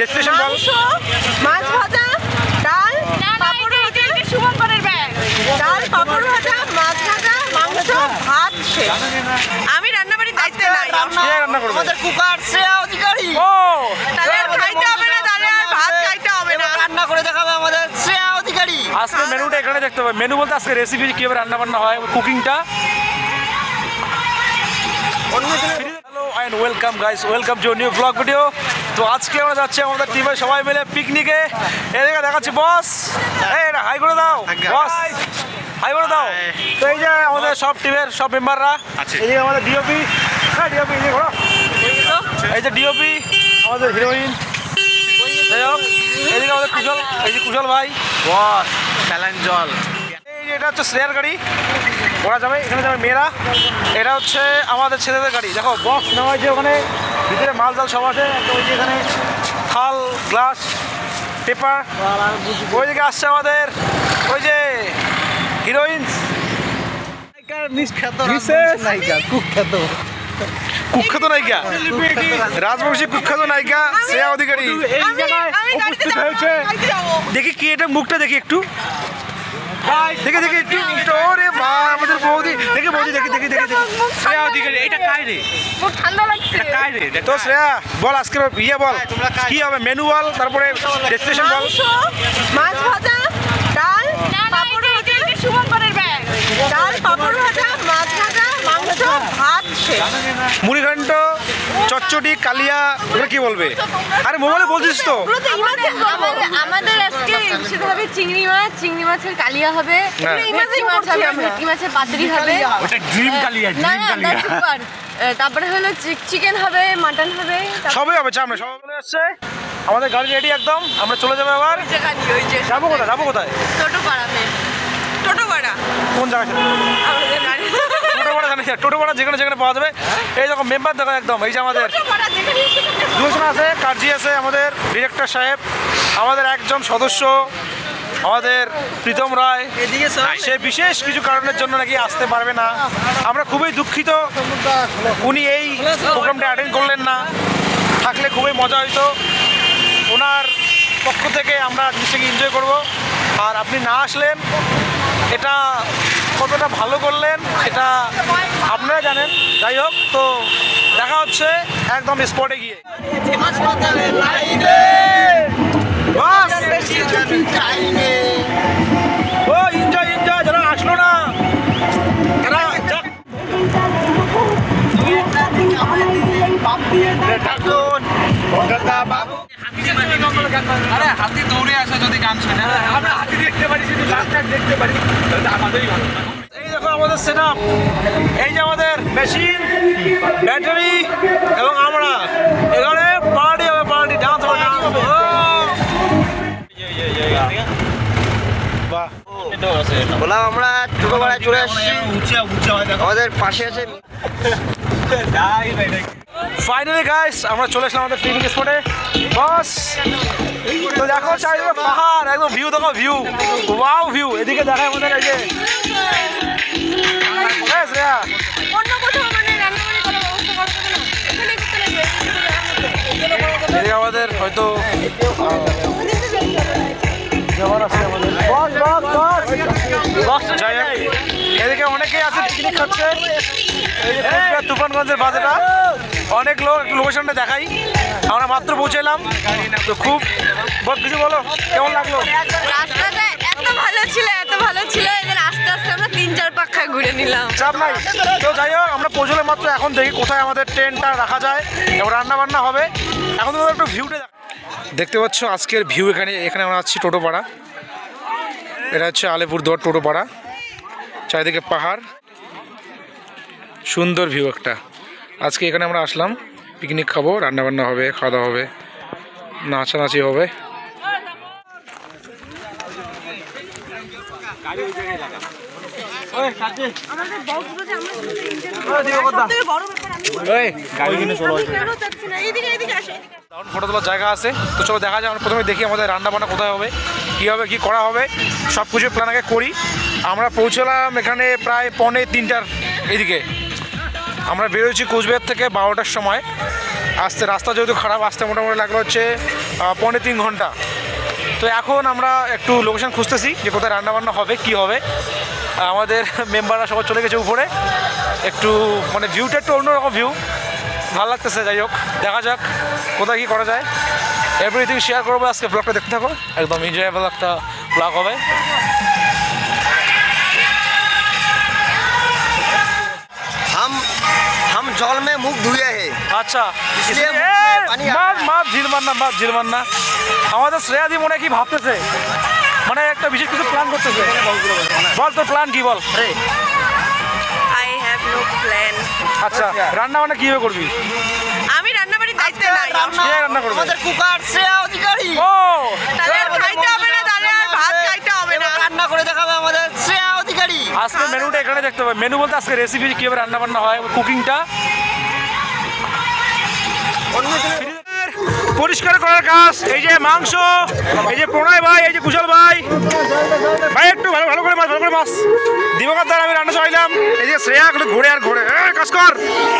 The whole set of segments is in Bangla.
ডেস্টিনেশন বল। মাছ ভাজা, ডাল, পাপড় ভাজা, শুভঙ্করের ব্যাগ। ডাল, পাপড় ভাজা, মাছ ভাজা, মাংস, ভাত শেষ। আমি রান্নাবাড়ির দায়িত্বে নাই। রান্না করবে আমাদের কুকার শ্রেয়া অধিকারী। ও তাহলে আর খাইতে হবে না, তাহলে আর ভাত খাইতে হবে না। রান্না করে দেখাবে আমাদের শ্রেয়া অধিকারী। আজকে মেনুটা এখানে দেখতে হবে। মেনু বলতে আজকে রেসিপি কীভাবে রান্না বান্না হয়, কুকিংটা। Hello and welcome guys, welcome to new blog video. তো আজকে আমরা যাচ্ছি আমাদের টিমের সবাই মিলে পিকনিকে। এদিকে দেখাচ্ছি বস, এই হাই করে দাও বস, হাই করে দাও। তো এই যে আমাদের সব টিমের সব মেম্বাররা, এদিকে আমাদের ডিওপি, হ্যাঁ ডিওপি এই যে ডিওপি আমাদের হিরোইন। যাই হোক এদিকে আমাদের কুশল, এই যে কুশল ভাই বস স্যালাইন জল। এই যে এটা হচ্ছে শ্রেয়ার গাড়ি, ওরা যাবে, এখানে যাবে মেয়েরা। এটা হচ্ছে আমাদের ছেলেদের গাড়ি। দেখো বক্স নেওয়া হয়েছে, ওখানে ভিতরে মাল জাল সব আছে। ওই যে এখানে থাল, গ্লাস, পেপার। ওই দিকে আসছে আমাদের ওই যে হিরোইন, কুখ্যাত নায়িকা, রাজবংশী কুখ্যাত নায়িকা শ্রেয়া অধিকারী উপস্থিত হয়েছে। দেখি কি এটা, মুখটা দেখি একটু, দেখে দেখে একটু। ওরে ভাই আমাদের বৌদি, দেখে বৌদি, দেখি দেখি দেখি শ্রেয়া অধিকারী। এটা কাই রে, খুব ঠান্ডা লাগছে। তো শ্রেয়া বল আজকে ইয়ে বল কি হবে, মেনু বল, তারপরে ডেস্টিনেশন বল। মাছ ভাজা, ডাল, পাপড় ভাজা, শুভঙ্করের ব্যাগ। ডাল, পাপড় ভাজা, মাছ ভাজা, মাংস, ভাত শেষ। মুড়িঘণ্ট, চচ্চড়ি, কালিয়া, ওগুলো কি বলবে? আরে মোবাইলে বলছিস তো। আমাদের আজকে সেটা হবে চিংড়ি মাছ, চিংড়ি মাছের কালিয়া হবে, ভেটকি মাছ হবে, ভেটকি মাছের পাতুরি হবে। ওটা ড্রিম কালিয়া, না না সুপার। তারপরে হলো চিকেন হবে, মাটন হবে, সবই হবে। সামনে সবাই চলে আসছে, আমাদের গাড়ি রেডি একদম। আমরা চলে যাবো এবার। যাবো কোথায়, যাবো কোথায়? টোটো পাড়াতে। টোটো ভাড়া কোন জায়গায়? টোটো ভাড়া জানিস? টোটো ভাড়া যেখানে যেখানে পাওয়া যাবে। এই দেখো মেম্বার দেখো একদম, এই যে আমাদের দুজন আছে, কার্জি আছে, আমাদের ডিরেক্টর সাহেব, আমাদের একজন সদস্য আমাদের প্রীতম রায়, সে বিশেষ কিছু কারণের জন্য নাকি আসতে পারবে না। আমরা খুবই দুঃখিত, উনি এই প্রোগ্রামটা অ্যাটেন্ড করলেন না। থাকলে খুবই মজা হইতো। ওনার পক্ষ থেকে আমরা জিনিসটাকে এনজয় করব। আর আপনি না আসলেন, এটা কতটা ভালো করলেন সেটা আপনারা জানেন। যাই হোক, তো দেখা হচ্ছে একদম স্পটে গিয়ে। ও এনজয় এনজয়, যারা আসলো না তারা আরে হাতি দৌড়ে আসে যদি গান শোনে, আমরা হাতি দেখতে পারি, শুধু গানটা দেখতে পারি, তাহলে আমাদেরই ভালো। এই দেখো আমাদের সেটআপ, এই যে আমাদের মেশিন, ব্যাটারি এবং আমরা এখানে পার্টি হবে, পার্টি ডান্স হবে, ডান্স হবে। বললাম আমরা ছোটবেলায় চলে আসছি। আমাদের পাশে আছে ফাইনালি গাইস, আমরা চলে আসলাম আমাদের পিকনিক স্পটে। বস তো দেখো চারিদিকে পাহাড়, একদম ভিউ দেখো, ভিউ ওয়াও ভিউ। এদিকে দেখায় আমাদের এই যে শ্রেয়া, অন্য কোথাও মানে রান্নাবাড়ি করার ব্যবস্থা করতে না, এখানে করতে লাগবে। এদিকে আমাদের হয়তো জওয়ান আছে আমাদের। বস বস বস বস, যাই হোক এদিকে অনেকেই আছে পিকনিক খাচ্ছে। এই যে তুফানগঞ্জের বাজারটা, অনেক লোক, লোকেশনটা দেখাই। আমরা মাত্র পৌঁছালাম, তো খুব কিছু বলো, কেমন লাগলো? রাস্তাটা এত ভালো ছিল, এত ভালো ছিল। এদের আস্তে আস্তে আমরা 3-4 পাখা ঘুরে নিলাম। চাপ নাই। তো যাই হোক আমরা পৌঁছলে মাত্র, এখন দেখি কোথায় আমাদের ট্রেনটা রাখা যায় এবং রান্না বান্না হবে। এখন তোমাদের একটু ভিউটা দেখতে পাচ্ছ, আজকের ভিউ। এখানে আমরা আছি টোটোপাড়া। এটা হচ্ছে আলিপুরদুয়ার টোটোপাড়া, চারিদিকে পাহাড়, সুন্দর ভিউ একটা। আজকে এখানে আমরা আসলাম, পিকনিক খাবো, রান্নাবান্না হবে, খাওয়া দাওয়া হবে, নাচানাচি হবে। ফটো তোলার জায়গা আছে, তো চলো দেখা যায়। আমরা প্রথমে দেখি আমাদের রান্নাবান্না কোথায় হবে, কীভাবে কী করা হবে, সব কিছু প্ল্যান আগে করি। আমরা পৌঁছলাম এখানে প্রায় 2:45 এদিকে। আমরা বেরোচ্ছি কোচবিহার থেকে 12টার সময়, আসতে রাস্তা যেহেতু খারাপ, আসতে মোটামুটি লাগলো হচ্ছে 3.5 ঘন্টা। তো এখন আমরা একটু লোকেশন খুঁজতেছি যে কোথায় রান্নাবান্না হবে, কি হবে। আমাদের মেম্বাররা সবাই চলে গেছে উপরে, একটু মানে ভিউটা একটু অন্যরকম ভিউ, ভালো লাগতেছে। যাই হোক, দেখা যাক কোথায় কী করা যায়। এভরিথিং শেয়ার করবো আজকে, ব্লগটা দেখতে থাকো, একদম এনজয়েবল একটা ব্লগ হবে। हम जल में मुख धुए हैं। আচ্ছা, इसलिए मुख में पानी आ रहा है। মাছ ঝিল মার না। আমাদের শ্রেয়া দি মনে হয় কি ভাবতেছে, মানে একটা বিশেষ কিছু প্ল্যান করতেছে। বল তোর প্ল্যান কি বল। I have no plan. আচ্ছা, রান্না বান্না কিভাবে করবি? আমি রান্নাবাড়ির দায়িত্বে নাই। কে রান্না করবে? আমাদের কুকার শ্রেয়া অধিকারী। ও তাহলে আর খাইতে হবে না, তাহলে আর ভাত খাইতে হবে না। রান্না করে দেখাবে আমাদের শ্রেয়া অধিকারী। আজকে মেনুটা এখানে দেখতে হবে। মেনু বলতে আজকে রেসিপি কীভাবে রান্না বান্না হয়, কুকিংটা পরিষ্কার করার কাজ। এই যে মাংস, এই যে প্রণয় ভাই, এই যে কুশল ভাই, ভাই একটু ভালো করে মাছ দিবকার দ্বারা আমি রান্না চাইলাম। এই যে শ্রেয়া ঘুরে আর ঘুরে কাজ কর।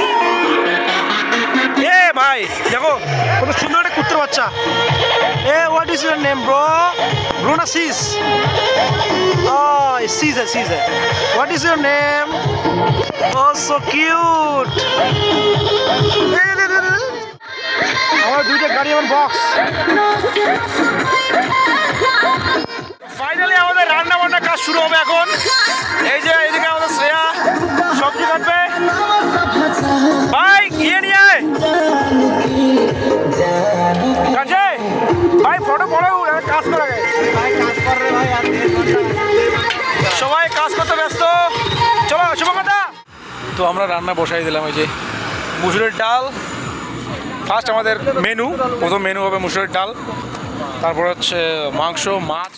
এ ভাই দেখো কত সুন্দর একটা কুত্তার বাচ্চা। এ what is your name bro? Bro না sis? Caesar. What is your name? Oh, so cute. আমার দুইটা গাড়ি এবং বক্স। ফাইনালি আমাদের রান্না বান্নার কাজ শুরু হবে এখন। এই যে এদিকে আমাদের শ্রেয়া সবজি কাটবে। ভাই গিয়ে নিয়ে কাজে ভাই ফটো পড়ে কাজ করে সবাই কাজ করতে ব্যস্ত। চলো শুভকথা। তো আমরা রান্না বসাই দিলাম। এই যে মুসুরের ডাল ফার্স্ট আমাদের মেনু, প্রথম মেনু হবে মুসুরের ডাল, তারপর হচ্ছে মাংস, মাছ।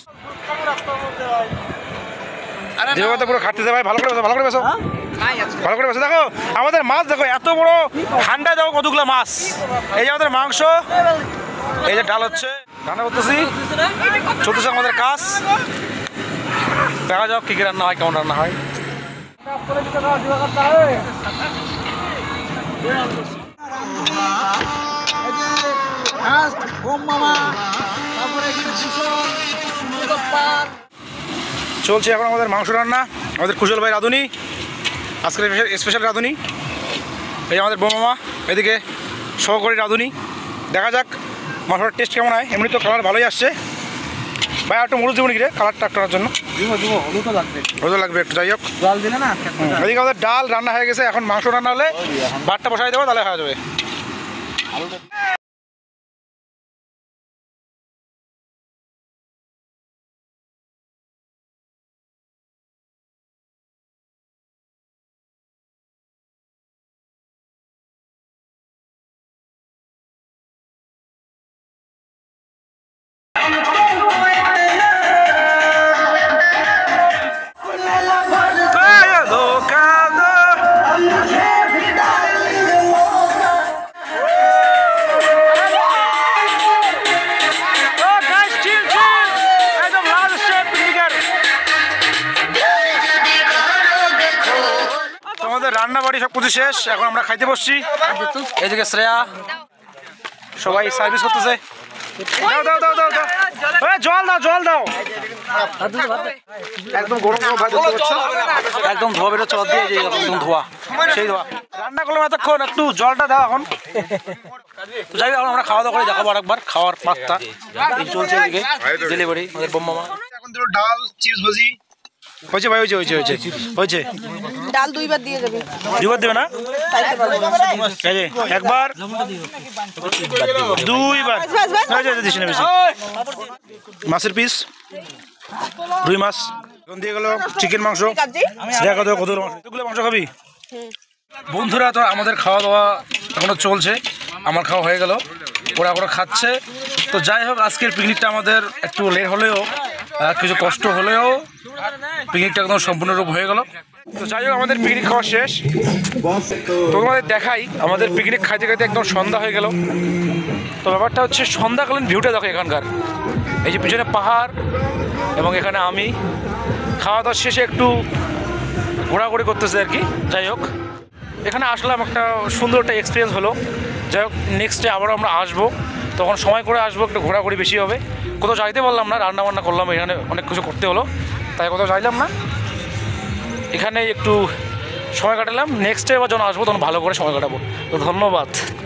দেবতা পুরো খাটতেছে ভাই, ভালো করে বেসো। দেখো আমাদের মাছ, দেখো এত বড় ঠান্ডায় দেখো কতগুলো মাছ। এই যে আমাদের মাংস, এই যে ডাল হচ্ছে, রান্না করতেছি, চলতেছে আমাদের কাজ। দেখা যাক কী কী রান্না হয়, কেমন রান্না হয়। চলছে এখন আমাদের মাংস রান্না। আমাদের কুশল ভাই রাঁধুনি, আজকের স্পেশাল রাঁধুনি। এই আমাদের বোমামা, এদিকে সহকারী রাঁধুনি। দেখা যাক মাংসটার টেস্ট কেমন হয়। এমনি তো কালার ভালোই আসছে। ভাই একটু মরুচ দেবো নাকি রে কালারটা একটার জন্য? হলুদ লাগবে একটু। যাই হোক, এদিকে আমাদের ডাল রান্না হয়ে গেছে। এখন মাংস রান্না হলে ভাতটা বসাই দেবো, তাহলে হয়ে যাবে। রান্না বাড়ি সব কিছু শেষ, এখন আমরা খাইতে বসছি। এদিকে শ্রেয়া সবাই সার্ভিস করতেছে। জল দাও। একদম গরম একদম ধোয়া বেরোচ্ছে দিয়ে, একদম ধোয়া, সেই ধোয়া। রান্না করলাম এতক্ষণ, একটু জলটা দাও এখন। যাই হোক, আমরা খাওয়া দাওয়া করে দেখাবো আরেকবার খাওয়ার পাস্তা চলছে। এদিকে ডেলিভারি আমাদের বোম্মামা। এখন ধরো ডাল, চিপস, ভাজি হয়েছে ভাই, হয়েছে। ডাল দুইবার দিয়ে যাবে। দুইবার দেবে না? একবার, দুইবার। মাছের পিস, রুই মাছ এখন দিয়ে গেল, চিকেন মাংস। কতগুলো মাংস খাবি? বন্ধুরা, তো আমাদের খাওয়া দাওয়া এখনো চলছে। আমার খাওয়া হয়ে গেল, ওরা খাচ্ছে। তো যাই হোক, আজকের পিকনিকটা আমাদের একটু লেট হলেও, কিছু কষ্ট হলেও পিকনিকটা একদম সম্পূর্ণরূপ হয়ে গেল। তো যাই হোক, আমাদের পিকনিক খাওয়া শেষ। তোমাদের দেখাই, আমাদের পিকনিক খাইতে খাইতে একদম সন্ধ্যা হয়ে গেল। তো ব্যাপারটা হচ্ছে সন্ধ্যাকালীন ভিউটা দেখো এখানকার। এই যে পিছনে পাহাড় এবং এখানে আমি খাওয়া দাওয়া শেষে একটু ঘোরাঘুরি করতেছে আর কি। যাই হোক, এখানে আসলাম, একটা সুন্দর একটা এক্সপিরিয়েন্স হলো। যাই হোক নেক্সট ডে আবারও আমরা আসবো, তখন সময় করে আসবো, একটু ঘোরাঘুরি বেশি হবে। কোথাও যাইতে পারলাম না, রান্না বান্না করলাম, এখানে অনেক কিছু করতে হলো, তাই কোথাও যাইলাম না, এখানে একটু সময় কাটালাম। নেক্সট ডে আবার যখন আসবো তখন ভালো করে সময় কাটাবো। তো ধন্যবাদ।